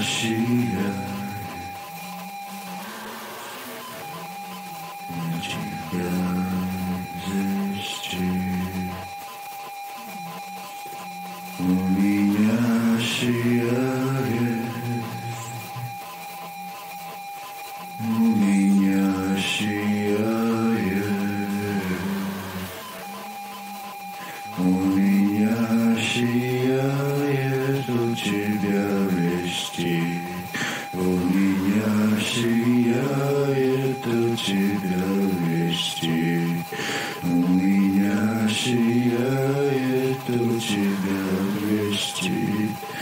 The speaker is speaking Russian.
сияет, тебя защитит. У меня сияет, у меня сияет, у меня сияет, у тебя блестит. У меня сияет, у тебя блестит. У меня сияет, у тебя блестит.